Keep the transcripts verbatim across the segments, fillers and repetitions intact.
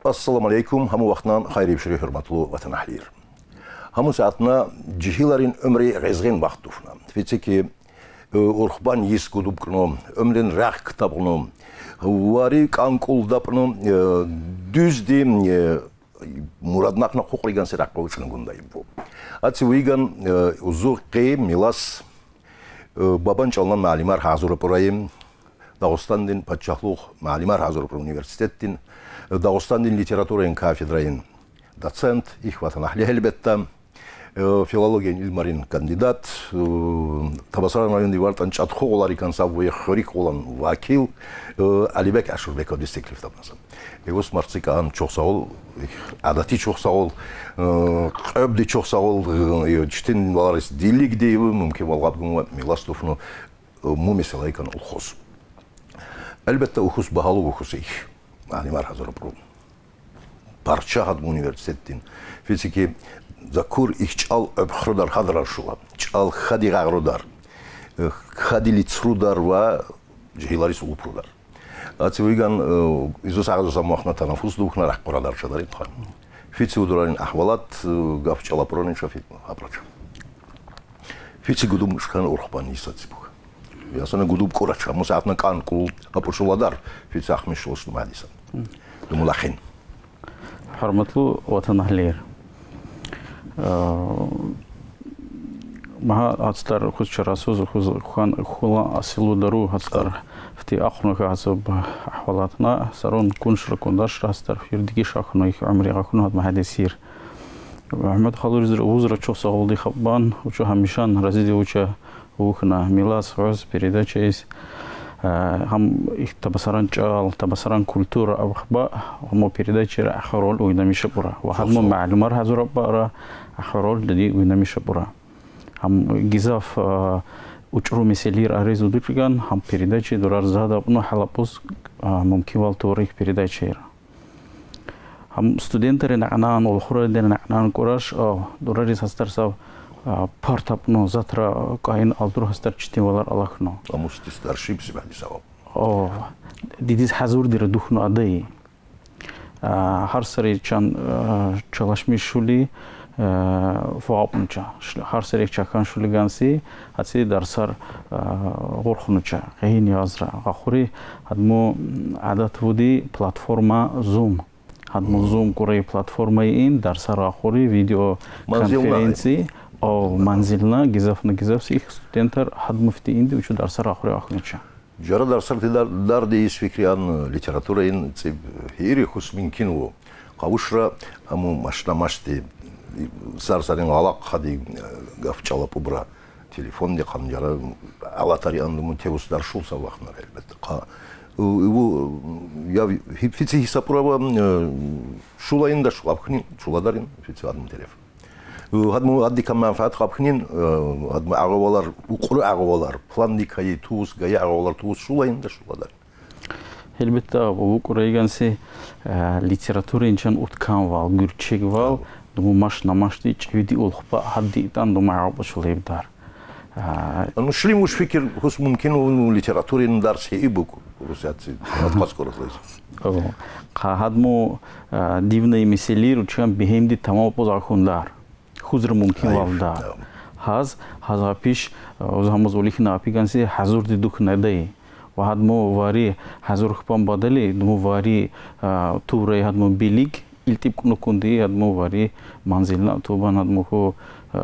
Ассаламу алейкум, хаму вақтынан хайрib шүрі хұрматлы ватан ахлир. Хаму саатна жихиларин өмрі ғезген вақтуфна. Фетеки орхбан ес күдіп күні, өмрін рақ кітабыны, вари канкулдапыны дүзді мұраднақна қоқлиган сираққа өчінің күндай бұл. Атсы вейган ұзық қей милас бабан чалынан мәлімар хазыры пұрайым, Дагестандин падшахлуq мәлімар хазыры пұр университеттин, Дагестандин литературын кафедрайын доцент, их ватан ахли әлбетті, филология илмарин кандидат, табасаранского дивартан чатху олар икансав вейхорик олан вакил, Алибек Ашурбеков дистеклиф табнасам. Егос марцикаан чоқ сағол, адати чоқ сағол, қөбді чоқ сағол, чтен баларыс дилик дейбі, мүмкін балғап күнгі миластуфны му меселайкан ұлхоз. Әлбетті ұхыз бағалы ұхыз ейх. Мәлімар хазыры бұру. Парча хадым университеттін. Фесеки закур их чал өбхрудар хадырар шуға. Чал хади ғағрудар. Хади лицрудар ва жихиларис ұлыпрудар. Ати вейган изус ағызуса махна танафус духна раққорадар шадар итқан. Фицы удурарин ахвалат гафчала пронин шафит апрач. Фицы гудум шхан урхбан нисацы бух. Ясана гудум корача, мусаатна канкул апушуладар. Фицы ахмиш шолшну мадисан. Думулахин. Харматлу ватан ахлир. Маха ацтар хуз чарасуз хуз хан хула асилу дару ацтар фти ахнука асаб ахвалатна сарун куншра кундаш растар фирдиги шахну их умри гахну хад махадисир Ахмед халуризр узра чох саулди хаббан учу хамишан разиди уча ухна милас роз передача есть هم табасаран чал табасаран культура абхба هم передача ахрол уйнамиша бура ва хадмо маълумар хазура бара ахрол дади уйнамиша бура هم гизаф учру меселир аризу дучган هم передачи дурар зада ну халапус мумкин вал торих передача هم студенттер нанан олхура ден нанан кураш дурарис хастарсав партапно затра каин алдур хастар чтивалар алахно амусти старшип сибади саваб о дидис хазур дир духно адай har сари чан чалашми шули фаапнча har сари чакан шулиганси аси дарсар горхнуча гейни азра гахури адмо адат буди платформа zoom адмо zoom курай платформа ин дарсар гахури видео конференции او منزلنا گزافنا گزافسی استودنتر حد مفتی اینده وچو درس را آخری آخرینچه. جرا درس را در دیس فکریان لیتراتوره این تیب هیری خص ممکن و قوش را همو ماشنا ماشتی سر سرین علاق خدی گفت چالا پبرا تلفن دی خان جرا علاتری اندمون تیوس در شول سوخت نره البته قا و یا فیتی حسابورا شولاین داشت قابخنی شولا دارین فیتی آدم تلفن. هادمو هادي كم منفعت قابخنين هادمو أغوالر وقرأ أغوالر فلان دي كاي توس جاي أغوالر توس شو لا ينده شو لا دار. هلبته وقرأ يجانسي ليتراتورة إنشان أتكان وال غيرشيك وال دمو ماش نماشتي تشويدي أولخبا هادي تان دمو عرب شو لا يبدار. أنا شلي مش فكر خص ممكن إنه ليتراتورة ندرس هي بوك روسياتي أتقاس كورس ليس. أوه. هادمو ديفنا مثالي روشان بهم دي تمام بوزارخون دار. خزر ممکن والدا هاز هاز پیش از همز اولیک ناپیگانسی حضور دی دخ ندهی و هدمو واری حضور خپام بدلی دمو واری توره هدمو بیلیگ التیب کنو کندی هدمو واری منزل نا توبان هدمو خو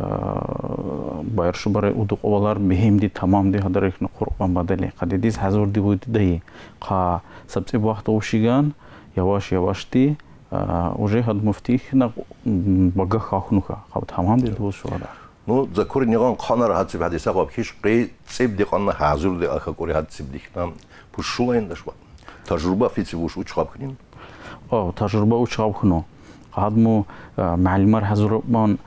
بایر شباره ودق اولار بهم دی تمام دی هدر ایک نخورقام بدلی قدیدیز حضور دی بود دهی قا سبزی وقت اوشیگان یواش یواش دی уже хад муфтих на бага хахнуха хаб тамам дид бул шуада ну закур ниган қанар хадсиб хадиса қаб хиш қи циб ди қанна хазур ди аха кори хадсиб дихнам пушулайн дашва тажруба фици буш уч қабхнин о тажруба уч қабхну хадму маълумар хазур ман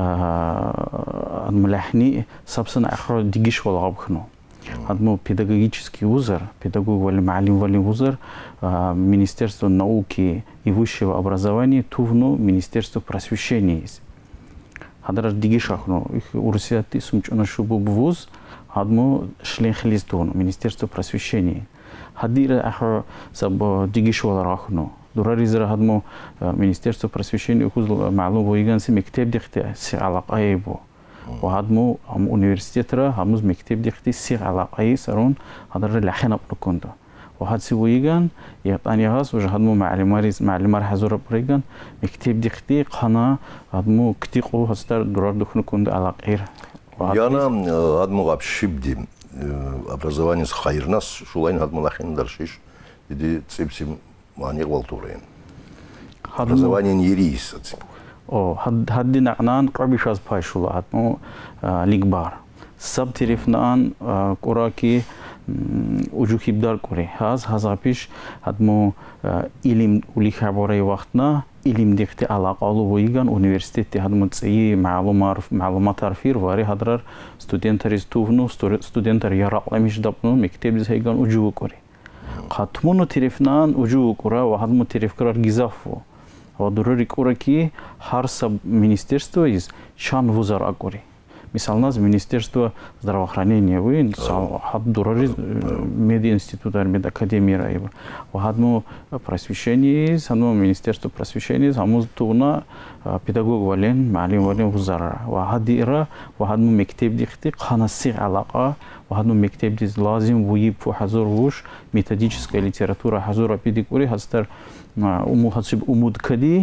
адмлахни сабсан ахра дигиш вал қабхну هادمو педагогический вузар, педагог вали маалим вали вузар, Министерство науки и высшего образования, тувно Министерство просвещения есть. Хадар дигишахно, их урсиаты сумчона шубу вуз, хадму шлен хлистон, Министерство просвещения. Хадира ахр саб дигишвал рахно, дурар изра хадмо министерство просвещения хуз маълум воиган си мектеп дихте си алақай бу ва хадмо ам университетра хамуз мектеп дихте си алақай сарун хадра лахинап нукунда ва хадси воиган яқтани хас уж хадмо маълимариз маълимар хазура приган мектеп дихте қана хадмо ктиқу хастар дурар духнукунда алақир яна хадмо гапшибди образование с хайрнас шулайн хадмо лахин даршиш иди цепсим мани гвалтурен образование не рис о хадди нaqnan qabishas payshula хадмо лигбар саб терифнан кураки уҷухибдар куре ҳаз ҳазапиш хадмо илим ули хабораи вақтна илим дихти алақалу воиган университети хадмо ции маълуматар фир вари хадрар студентариз тувну студентар ярақламиш дапну мектебиз хайган уҷуву куре қатмуну терифнан уҷуву кура ва хадмо терифкарар гизафу ва дурари кура ки ҳар саб министерство из чанд вузар акури мисал нас министерство здравоохранения вин хад дурари мединститут мед академия раиба ва хадмо просвещение из хадмо министерство просвещения ҳамуз туна педагог вален маълим вален вузара ва хадира ва хадмо мектеб дихти қанаси алақа ва хадмо мектеб диз лазим вуиб фу ҳазур вуш методическая литература ҳазура педикури ҳастар уму хасиб умуд кади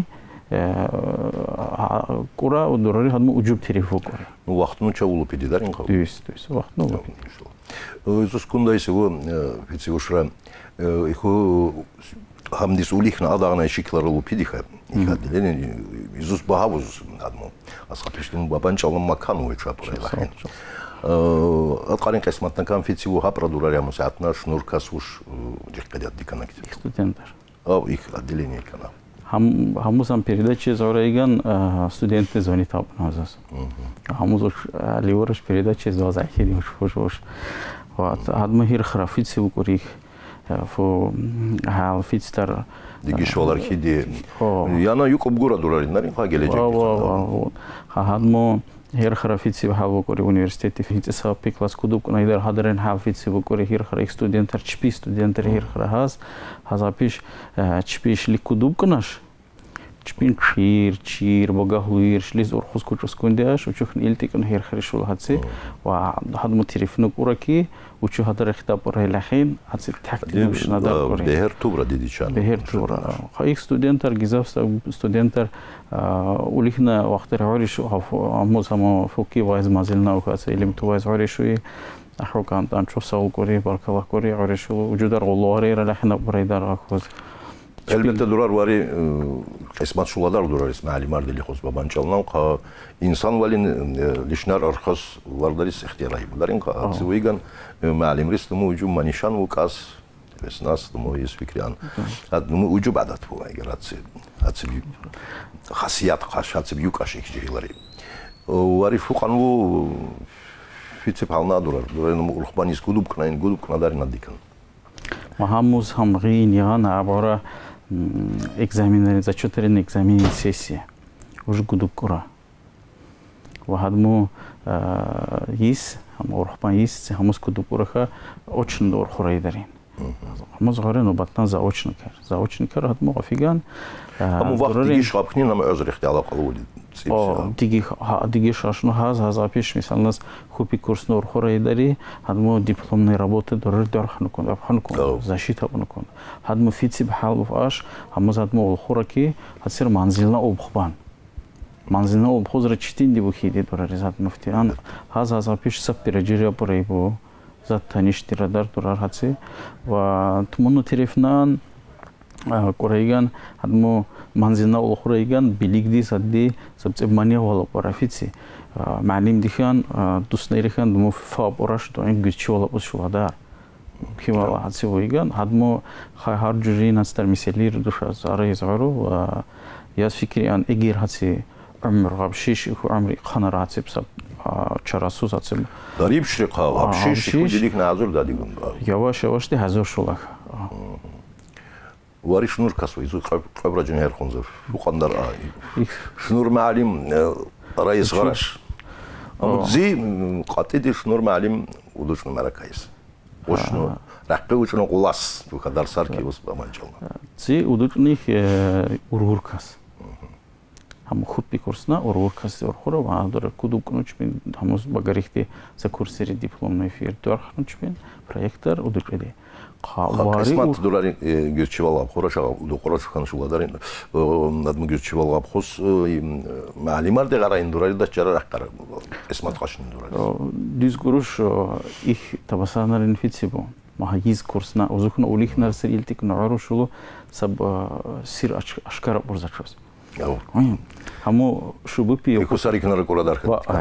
кура дурари хадмо уҷуб терифу кури вақтну ча улупиди дарин қабул дуист дуист вақтну улупиди изус кундай сего фици ушра иху хамдис улихна адагна шиклар улупидиха их отделение изус бахавуз хадмо асхапиштин бабанчалам макану ича пурайлахин атқарин қисматна кам фици уха продурари амусатна шнуркас уш дихкадят диканакти студентар ав их отделение канал ҳамуз ҳам передача зараиган студенти звонит абназас ҳамуз ливораш передача зазахидим шуш ва хадмо хир храфици укурих фо хал фицтар дигишвалар хиди яна юкоб гора дурарин нарин ха гележек хадмо хир храфици хал укури университети фицса пеклас кудуб кунайдар хадарен хал фици укури хир хра студентар чпи студентар хир хра хас ҳазапиш чпиш ли кудуб кунаш чпин чир чир богаҳлуир шлиз орхуз кучус кундеаш учухн илтикун хир хришул хатси ва хадмо терифну кура ки учу хадар хитаб райлахин хатси тактимш надар кури бехер тубра дидичан бехер тубра хаик студентар гизавста студентар улихна вақтер ҳоришу амуз ҳамо фуки вайз мазилна ухатси илим ту вайз ҳоришуи ахрокан танчо савол кури баркалах кури ҳоришу уҷудар ғуллуари ралахина бурайдар ахуз элбетте дурар вари қисмат шуладар дурар маълимар дили хуз бабанчалнан қа инсан валин лишнар архас вардарис ихтиярай дарин қа сивиган маълимрис туму уҷу манишан вукас веснас туму ис фикриан адму уҷу бадат бу агар атси атси хасият қаш атси юкаш ихтиялари вари фуқанву фици пална дурар дурар улхбанис гудуб кнаин гудуб кнадарин адикан ва ҳамуз ҳам ғин ян абора экзаменари зачётарин экзамени сессия уж гудуб кура ва хадмо ис ҳам орхпан ис ҳамуз гудуб кураха очно дорхураи дарин ҳамуз ғаре нобатан заочно кар заочно кар хадмо ғафиган ҳамун вақт диги шабхни нам өзр ихтияло қалуди диги диги шашну ҳаз ҳазапиш мисал нас хупи курсну орхураи дари хадмо дипломной работа дорар дархан кун абхан кун защита кун хадмо фици бҳал аш ҳамуз хадмо олхура ки хасир манзилна обхбан манзилна обхузра читин ди бухиди дорар зат муфтиан ҳаз ҳазапиш саб пераҷиря пурай бу зат таништира дар дорар ҳаси ва тумуну терифнан кураиган хадмо манзилна олхураиган билигди садди сабцебмания вала парафици маълим дихан дустнерихан думо фаб ораш доин гучи вала бушуладар кивала хадси воиган хадмо ҳар ҷури настар миселир душа зараи зару ва яз фикриан эгер хадси умр габшиш ху умри қанара хадси саб чарасуз хадси дариб шриқа габшиш ху дилик назур дадигун яваш яваш ди ҳазор шулах واري شنور كسوي زو خبرة جنير خنزف وقندر آي شنور معلم رئيس غرش زي قاتدي شنور معلم ودوش نمركايس Ошно раққы учно қулас бұқадар сарки ос баманчална. Ци удучних ургуркас. Хам хуппи курсна ургуркас урхуро ваадор кудукнучпин хамус багарихти за курсери дипломный эфир торхнучпин проектор удучеди. Қисмат долларын гөтчевалап хорошаға удукорашхан шуладарын надмы гөтчевалап хос маалимар де қарайын дурары да чара раққар қисмат қашын дурары. Дискуруш их табасанар инфицибо. Маха из курсна узухна улих нарсер илтик наурушулу саб сир ашкара бурзачос. Хаму шубупи кусари кнара коладар.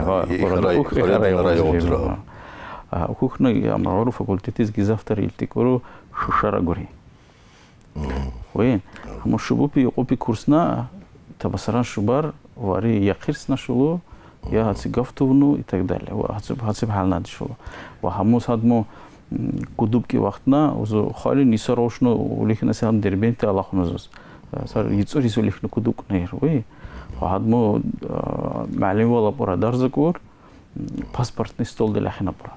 Хухна я мауру факультетиз гизафтар илтикуру шушара гори. Вен хаму шубупи опи курсна табасаран шубар вари яқирсна шулу я хаци гафтувну и так далее. Хациб хациб халнад шулу. Ва хаму садму кудубки вақтна узу хали ниса рошну улихна сам дербенте аллахнузус. Сар йицури сулихну кудук нер. Ве хадму маалим вала пора дарзакур паспортный стол де лахина пора.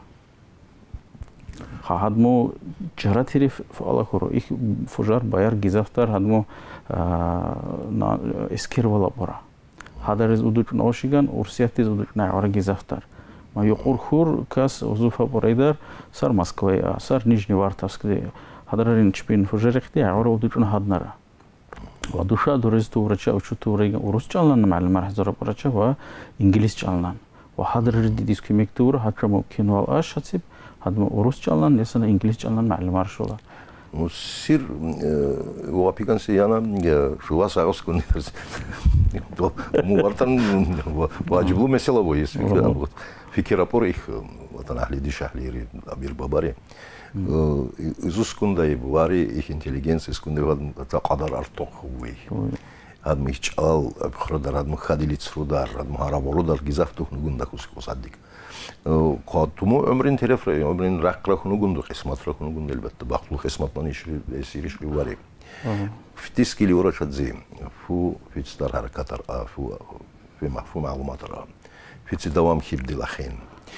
Хадму чаратириф аллахуру их фужар баяр гизафтар хадму на эскервала пора. Хадарез удучун ошиган урсиятиз удучун ара гизафтар. Ма юқурхур кас узуфа порайдар сар Москва сар Нижневартовск хадарин чпин фужарихти ара удучун хаднара. Ва душа дурезту врача учуту врайган урус чалнан маалимар хазара врача ва инглиз чалнан. Ва хадарир дидиску мектур хачаму кинвал аш хациб хадму урус чалнан лесана инглиз чалнан маалимар шула. Сир вапикан сияна шула сагас кундерс. Муартан ваджиблу месела во есть. Фикер апор их ватан ахли дишахли абир бабари. Изус кундай бавари их интеллигенция скундай вата қадар артоқ хуй. Адми чал абхрадар адми хадилиц рудар адми хараболудар гизафтух нугунда кускос аддик. Қатуму өмрин терефре өмрин рақрах нугунду қисматрах нугунду элбетте бақлу қисматнан ишри эсириш бавари. Фтискили урачадзи фу фитстар харакатар фу фу фу маълуматар фитси давам хибди лахин.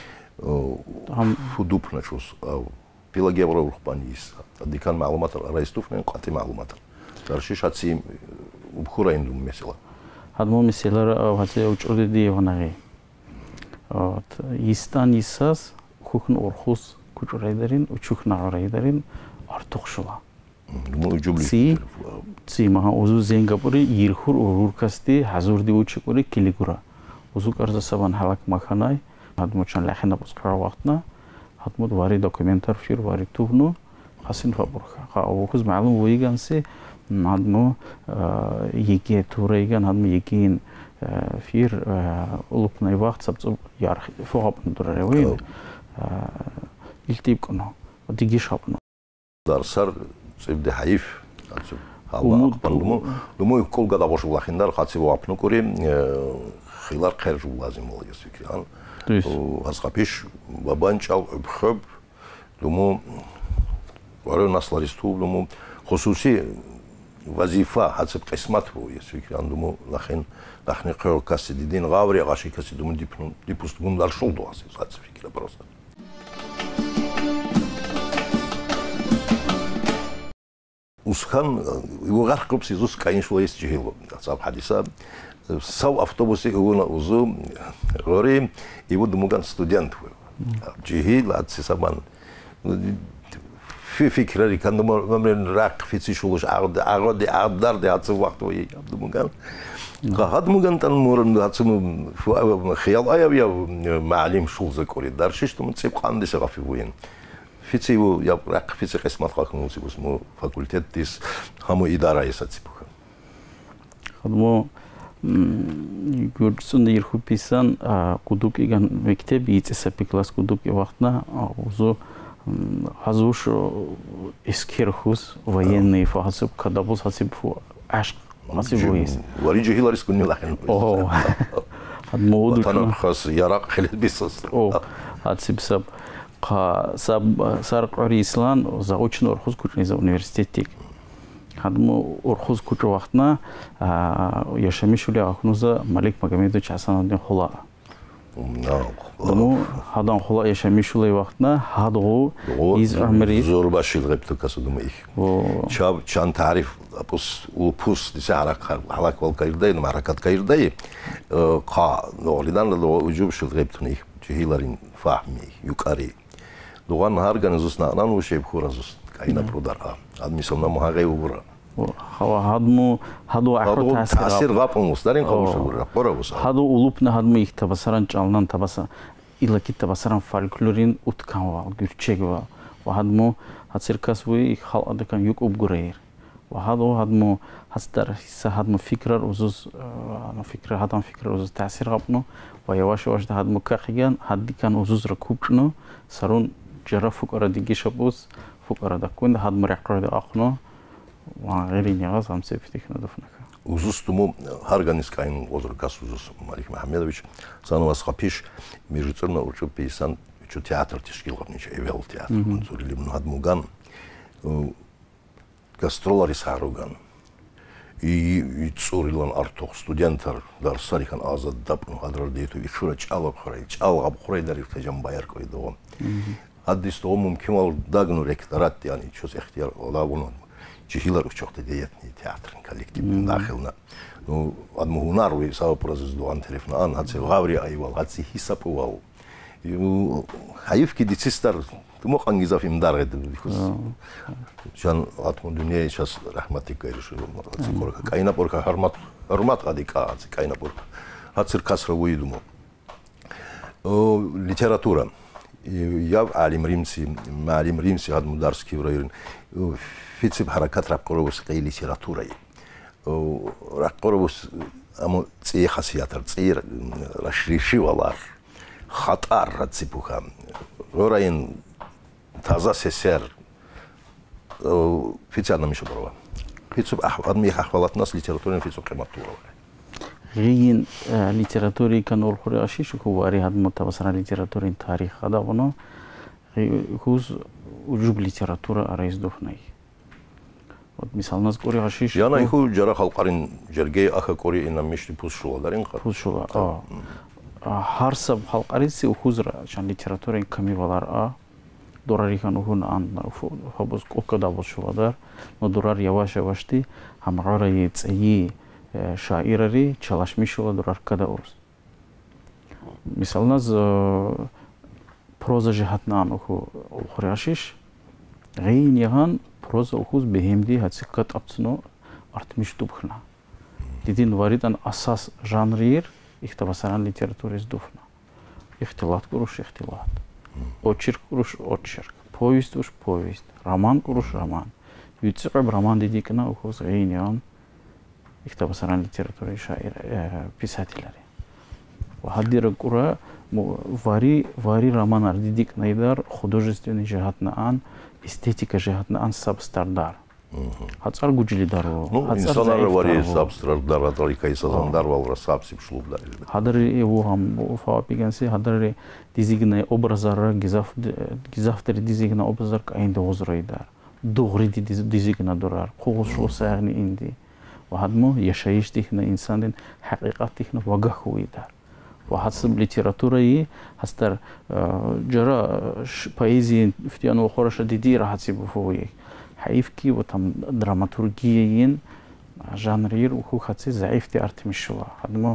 Фу дупна чус пилагия вора урхбанис дикан маълуматар раистуфнен қати маълуматар. Даршиш хаци убхура индум месела. Хадму меселар хаци учурди ванаги. Вот истан исас хухн орхус кучурайдарин учухна арайдарин артуқ шула. Ци ци маха узу зенгапури ирхур уруркасти хазурди учикури килигура. Узу карза сабан халак маханай хадму чан лахина бускара вақтна хадму вари документар фир вари тувну хасин фабурха. Ха овхуз маълум виганси хадму еге турайган хадму егин фир улупнай вақт сабцу ярх фогапн дураревин илтип куно дигиш хапно. Дарсар سيبدي حيف الله أقبل لمو لمو كل قد أبوش الله خندار خاطر وابنو كوري خلال خير جو لازم ولا يسوي كان وهسقبيش ببانشال بخب لمو ورا الناس لاريستو لمو خصوصي وظيفة حسب قسمت هو يسوي كان لمو لخن لخن قير كاس دين غاوري غاشي كاس دمو ديبنو ديبوستمون دار شولدو أسي خاطر فكرة براسة. Усхан его гаркоп сизус конечно есть жил. Саб хадиса сау автобусе уна узу гори его думган студент. Жил от сабан. في فكرة اللي كان من راق في تشولش عقد عقد عقدار ده هذا وقت ويا عبد مجان هذا مجان تنمر هذا خيال أيه بيا معلم شو زكوري دارشيش تمن تسيب خان دي سقفي وين في تسيبو يا راق في تسقسم خاكم تسيبو اسمه فاكولتات تيس همو إدارة يساتسيبو خدمو يقولون يرخو بيسان كودوك إيجان مكتب يتسابي كلاس كودوك وقتنا وزو هزوش إسكيرخوس военные فحسب كدابوس حسب فو عشق حسب ويس وريجي هيلاري سكوني لحين أوه هاد مودو وطن خاص يراق خلال بيسوس أوه هاد سب سب قا سب سارق عري إسلام زاوچن أرخوز كوچن إذا университетик هاد مو أرخوز كوچ وقتنا يشامي شولي أخنوزا ملك مقاميدو چاسان دين خلا Дому хадан хула яша мишулай вақтна хадгу из амри зор башил гыбты касудумай. Чаб чан тариф пус у пус дисара халак вал кайрдай маракат кайрдай қа нолидан ло уджуб шил гыбтни жихиларин фахми юкари. Дуган харганзус нанан ушеб хуразус кайна продара. Адмисомна махагай угура. хава хадму хаду аху таасир гапумус дарин қавуша қоравус хаду улупна хадму их табасаран чалнан табаса илаки табасаран фольклорин утканва гүрчегва ва хадму хациркас вы их хал адакан юк убгурейр ва хаду хадму хастар хисса хадму фикрар узуз ана фикра хадан фикра узуз таасир гапну ва яваш яваш хадму кахиган хаддикан узуз ракубну сарун жара фукара диги шабус фукара дакун хадму рақрад ахну وغيرين يغاز عم سيفتيك ندفنك. وزوستمو هارغانيس كاين وزر كاس وزوس مالك محمدович санwas қапиш миржицна учу пейсан учу театр тишкил гонич эвел театр зурили мадмуган гастролари саруган и цурилан артох студентар дарсарикан азад дапну хадрар дейту ишура чалап храй чалгап храй дариф тажам байар койдо аддис то мумкин ал дагну ректорат яни чус ихтияр олагуну жихилар учокта деятный театр коллективный дахилна ну адмугунар вы сау процесс дуан телефона ан хаци гаври айвал хаци хисапувал и хайфки дицистар тумох ангизафим даргед жан атмун дүния сейчас рахматик гайриш хаци корка кайна порка хармат хармат гадика хаци кайна порка хацир касра уйдумо литература я алим римси алим римси адмударский район فيتسب حركات رقوربوس قي ليتراتوري رقوربوس امو صي خاصيات صير رشريشي والله خطر تسيبوها غورين تازا سيسر فيتسانا مش بروا فيتسب احوال مي احوالات ناس ليتراتوري فيتسب قيمتورا غين ليتراتوري كانوا الخراشي شكو واري هاد متوسر ليتراتوري تاريخ هذا ونو هوز وجوب ليتراتورا اريز دوفناي مثال ناس قوري غشيش يانا يخو جرا خلقارين جرگي اخا قوري انا مشتي پوز شولا دارين قر پوز شولا اه هر سب خلقارين سي وخوزر شان ليتراتورين كمي والار اه دوراري كانو هون ان فبوز قوكدا بوز شولا دار نو دورار يواش يواشتي هم غوري تسيي شاعرري چلاش ميشولا دورار كدا اوز مثال ناس پروزا جهتنا انو خوري غشيش غين يهان проза ухуз бехемди хацикат апцно артмиш дубхна дидин варидан асас жанрир ихтабасаран литературис дуфна ихтилат куруш ихтилат очерк куруш очерк повесть уж повесть роман куруш роман юцеб роман дидикна ухуз гейнян ихтабасаран литератури шаир писателяри ва хаддир кура вари вари романар дидикна идар художественный жихатна ан эстетика жихатна ан сабстардар хацар гужилидар ну инсанар вари сабстардар атрика исазандар валра сабсип шлубдар хадри у хам фапиганси хадри дизигна образар гизаф гизафтер дизигна образар кайнда озрайдар дугри дизигна дурар қоғуш сагни инди ва хадмо яшаиш тихна инсандин хақиқат тихна вагах уидар وحسب ليتراتوري هستر جرا поэзии فتيانو хорошо диди рахатси буфуи حيفكي وتم دراماتورгиин жанрир уху хатси заифти артмишула хадмо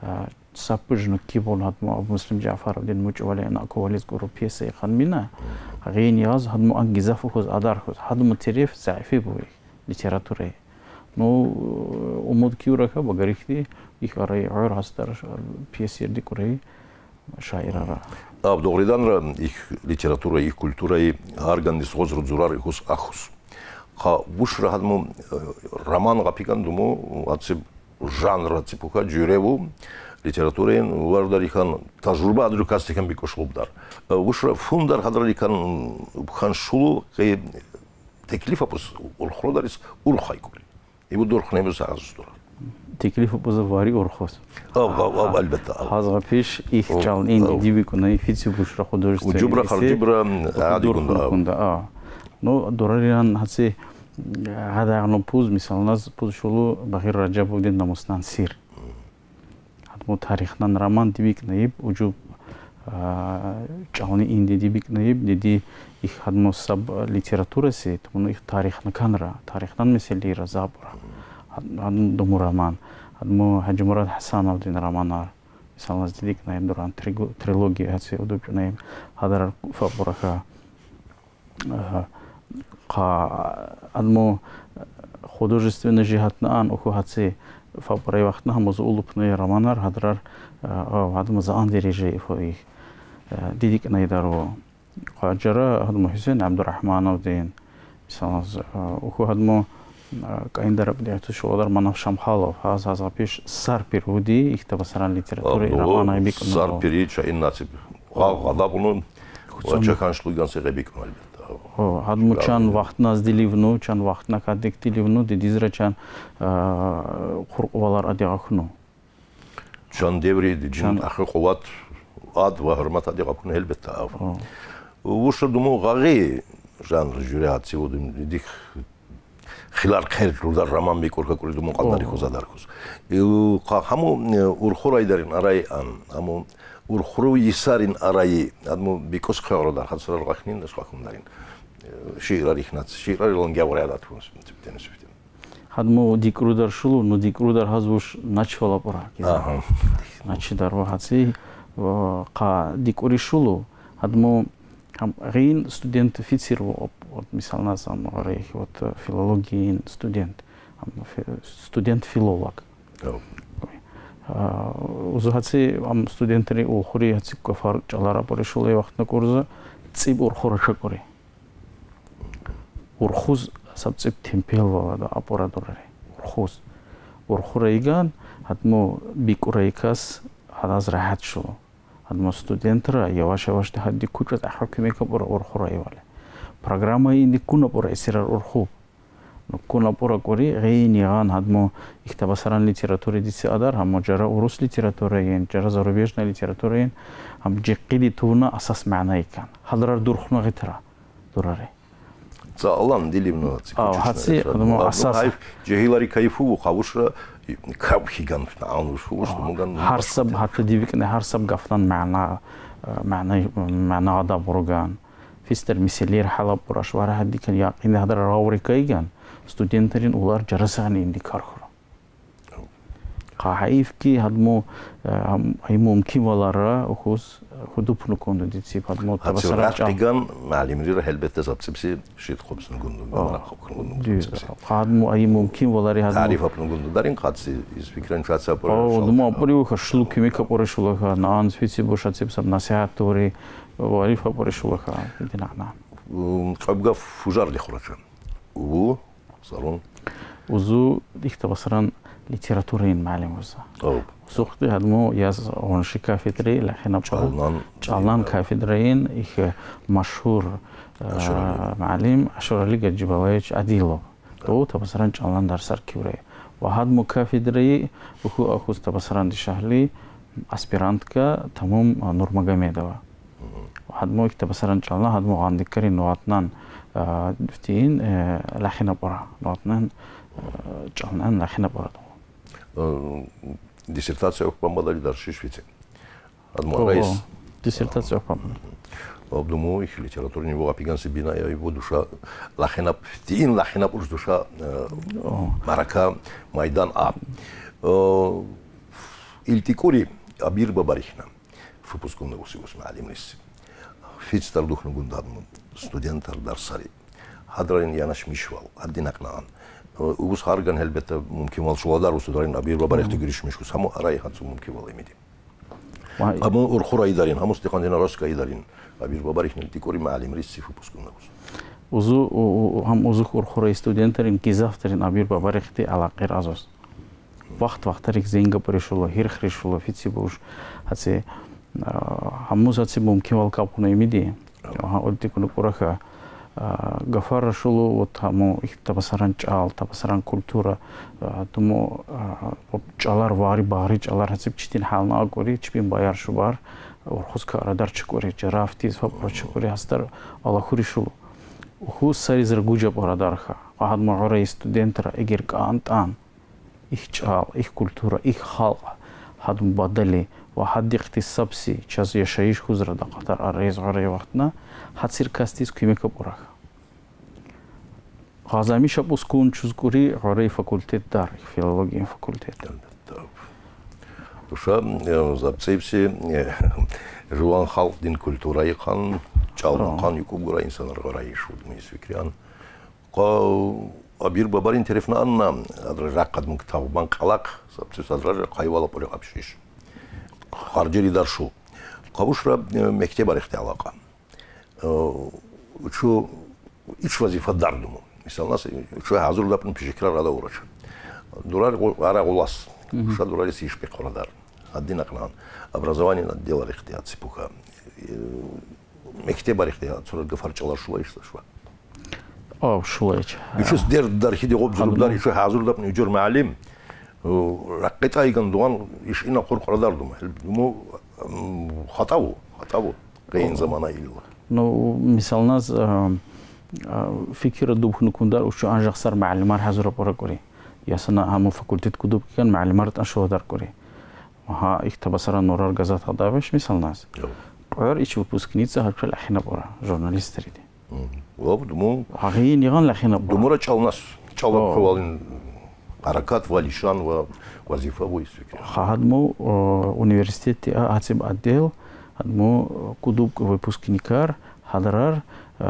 сапыжну кибол хадмо муслим джафаровдин мучвале на ковалис групп пьесы ханмина гейн яз хадмо ангизаф хуз адар хуз хадмо тереф заифи буи литературе ну умуд киурака багарихти их арай ар хастар пьесы дикурей шаирара аб догридан их литература их культура и аргандис гозру зурар ихус ахус ха бушра хадмо роман гапигандуму атсиб жанра типука жюреву литературен вардарихан тажруба адрукастикан бикошлубдар бушра фундар хадраликан ханшулу ке теклиф апус урхродарис урхайкули ибу дурхнебус азустура теклиф позавари орхос اه اه البته هذا فيش يخجل إن دي بيكون يفيد بشرة خدوجست وجبرة خرجبرة عادي كندا اه نو دوراريان هسه هذا عنو بوز مثال ناس بوز شلو بغير رجب ودين نمسنان سير هذا адмо тарихнан роман дибик наиб уджуб чални инди дибик наиб диди их адмо саб литература се тумно их тарихна канра тарихнан месели разабра адмо роман адмо хаджимурад хасанов дин романар мисална дидик наиб дуран трилогия хатсе удуб наиб хадар фабураха qa адмо художественный жихатна ан уху хатсе фабрай вақтна хамоз улупны романар хадрар адмо заан дереже фой дидик найдару қаджара адмо Хусейн Абдурахманов дин мисална уху адмо кайндараб дехту шодар манав Шамхалов хаз хаза пеш сар переводи их табасаран литературы романа бик сар переча ин насиб гадабунун чакан шлуган серебик мальбет адмо чан вақт наздиливну чан вақт накадектиливну дидизра чан қурқвалар адиғахну чан деври диджин ахи қуват ад ва хурмат адиғахну элбетта уша думу ғағи жанр журят сегодня дих хилар қайр рудар роман бекорка кури думу қандари хузадар хуз хаму урхурайдарин арай ан хаму урхуру исарин арай адмо бекос қайродар хасрар ғахнин даш ғахундарин шиғрар ихнац шиғрар илон гявраядат хунс типтен суфтен адмо дикрудар шулу но дикрудар хазуш начвала пора аха начидар ва хаци qa дикури шулу адмо хам гин студент офицер вот мисална сам рейх вот филологии студент студент филолог узухаци ам студентри ухури хаци кафар чалара поришуле вақтна курза циб урхураша кори урхуз сабциб темпел валада аппаратурари урхуз урхурайган адмо бикурайкас хадаз раҳат шу адмо студентра яваш яваш ҳадди кучат ахакимека пора урхурай вале программа инди куна пора исирар урху но куна пора кори гейни ган адмо ихтабасаран литератури диси адар ҳамо ҷара урус литература ин ҷара зарубежна литература ин ҳам ҷиққиди туна асас маъна икан ҳадрар дурхна гитра дурари Алан диливно хатси адмо асас ҷеҳилари кайфу қавушра кабхиган наануш хуш муган ҳар саб ҳатта дивикне ҳар саб гафтан маъна маъна маъна ада бурган фистер миселер ҳалаб бураш вара ҳаддикан яқин ҳадар раврикайган студентарин улар ҷарасаган инди кархур қаҳаиф ки ҳадмо ай мумкин валара ухуз худуп нукунду дитси падмо табасара ган маълимрира ҳелбетта сабсибси шид хубсун гунду қадмо ай мумкин валари ҳадмо таъриф апну гунду дар ин қадси из фикран фатса пора думо апориуха шлуки мека пора шулаха наан фитси бошад сибсаб насиҳат тори варифа пора шулаха динана қабга фужар лихурача у сарун узу ихтабасаран литература ин маълим уза сухти ҳадмо яз онши кафедры лахина чалнан кафедраин их машҳур маълим Ашурали Гаджибалаевич Адилов то табасаран чалнан дар сар кивре ва ҳадмо кафедраи уху ахуз табасаранди шаҳли аспирантка тамом Нурмагомедова ҳадмо их табасаран чалнан ҳадмо ғандикари нуатнан фтиин лахина пора нуатнан чалнан лахина пора диссертация опамадали дар шишвице адмо раис диссертация опамадали обдуму их литературни во апиганси бина я его душа лахинап тин лахинап уж душа марака майдан а илтикори абир бабарихна фупускунда усигус маълимнис фицтар духну гундадму студентар дар сари хадрарин янаш мишвал аддинакнаан ус харган ҳелбетта мумкин вал шуладар усударин абир бабарихти гириш мишкус ҳамо араи хатсу мумкин вал эмиди ҳамо урхураи дарин ҳамо стиқандина раскаи дарин абир бабарихни илтикори маълимрис сифу пускунда ус узу ҳам узу урхураи студентарин гизафтарин абир бабарихти алақир азос вақт вақтарик зенга поришуло хирхришуло фитси буш ҳатси ҳамуз ҳатси мумкин вал капуна эмиди оддикуну пураха гафара шулу вот ҳамо табасаран чал табасаран культура тумо чалар вари багъри чалар ҳасиб читин ҳална акори чипин баяр шубар урхуз карадар чикори ҷарафтиз фапро чикори ҳастар алахури шулу уху сари зиргуҷа барадарха ҳадмо ғораи студентра эгер каантан их чал их культура их халқ حد بدلی و حد اقتصابسی چیز یشایش خوزر دقیقتر آریز غری وقتنا حد سرکستیز کمیک برای غازمی شب اسکون چیز کوری غری فکولتت دار فیلولوژی فکولتت Уша запцепси жуан халк дин культурай хан чалган хан юкуб гура инсанар гарай шуд мисвикриан qa абир бабарин терефна анна адра рақадмун китабан қалақ запцепс адра қайвала пори қапшиш харжери даршу қабушра мектеп арихте алақа учу ич вазифа дардуму мисал нас учу hazır lapın pişikrar rada uğraş durar ara olas уша дурали си ишпе қорадар один ақнан образование отдел арихтият сипуха мектеп арихтият сура гфарчалар шула ишла шула о шулайч учус дер дархиди гобзурдар ишу hazırlап үжөр маалим раққита иган дуан иш ина қор қорадар дум му хатау хатау қиин замана илла ну мисал нас фикр дубхну кундар ушу анжақсар маалимар hazır пора кори ясана ҳамон факултет кудуб кан маълимат ашодар кори ها их табасаран норар газет хадавеш мисал нас ор ич выпускница хакшал ахина бора журналист триди лоб дум ҳағи ниган лахина бора думура чалнас чалап хавалин харакат валишан ва вазифа войс фикр хадмо университет атиб отдел хадмо кудуб выпускникар хадарар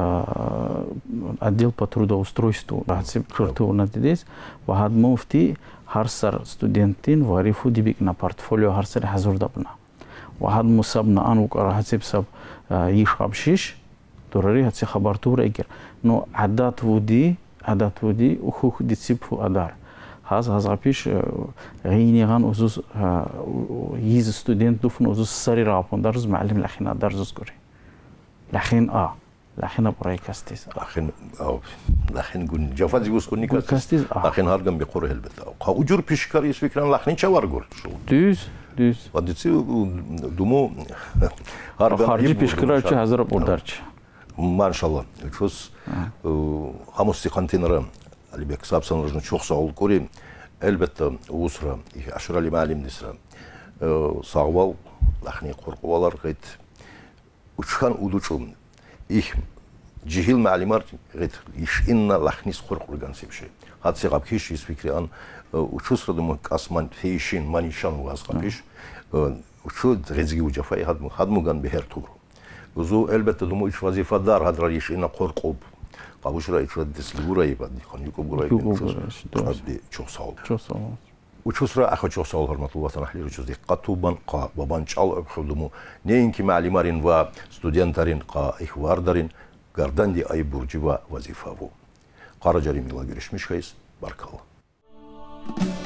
отдел по трудоустройству атиб курту надидес ва хадмо муфти هر سر استودنتین واريفو ديبيك نا پورتفوليو هر سر حضور دبنا واحد مصابنا ان وقرا حسب سب يشاب شيش دورري هتسي خبرتو ريجر نو عادات ودي عادات ودي وخوخ دي تسيبو ادار هاز هاز غابيش غينيغان اوزوس يز ستودنت دوفن اوزوس ساري رابون درز معلم لخينا درز كوري لخين اه لخين براي كاستيس لخين او لخين قول جافازي وس كوني كاستيس لخين هارغم بقوره البتا قاوجور بيشكاري فكران لخين چوار گور düz düz وديتي دومو هارغم خارجي بيشكارا چه hazır bordarç Maşallah. Çöz hamusti konteyneri Alibek Sabsanır'ın çok sağ ol kori. Elbette usra, aşırı malim disra. Sağval, lahni korkuvalar gayet. Uçkan uduçum. İh cihil malimar gayet iş inna lahnis korkulgan sebşe. Hatsi kapkiş is fikri an uçusradım asman feişin manişan vaz kapkiş. Uçu rezgi ucafay hadmu hadmugan beher tur. Uzu elbette dumu iç vazifadar hadra iş inna korkup. Kavuşura iç vadisi burayı badi konyuku burayı. Çok sağ ol. Çok sağ ol. Uçusra akı çok sağ ol hürmetli vatandaşlar uçuz dikkatuban qa baban çal öpxudumu neyinki malimarin ve studentarin qa ihvardarin gardandi ay burcu ve vazifa bu. Karacarim'le görüşmüşkeyiz. Barkallah.